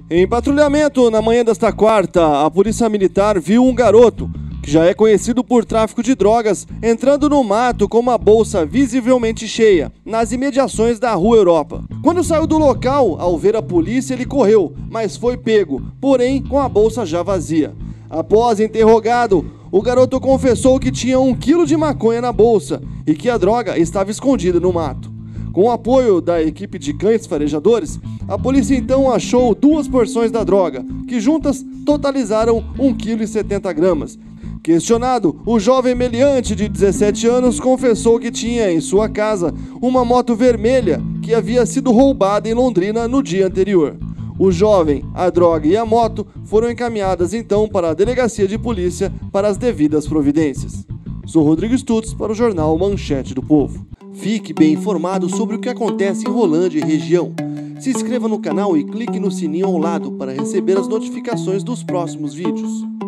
Em patrulhamento na manhã desta quarta, a Polícia Militar viu um garoto, que já é conhecido por tráfico de drogas, entrando no mato com uma bolsa visivelmente cheia, nas imediações da Rua Europa. Quando saiu do local, ao ver a polícia, ele correu, mas foi pego, porém com a bolsa já vazia. Após interrogado, o garoto confessou que tinha 1 quilo de maconha na bolsa e que a droga estava escondida no mato. Com o apoio da equipe de cães farejadores, a polícia então achou 2 porções da droga, que juntas totalizaram 1,70 kg. Questionado, o jovem meliante de 17 anos confessou que tinha em sua casa uma moto vermelha que havia sido roubada em Londrina no dia anterior. O jovem, a droga e a moto foram encaminhadas então para a delegacia de polícia para as devidas providências. Sou Rodrigo Stutz para o jornal Manchete do Povo. Fique bem informado sobre o que acontece em Rolândia e região. Se inscreva no canal e clique no sininho ao lado para receber as notificações dos próximos vídeos.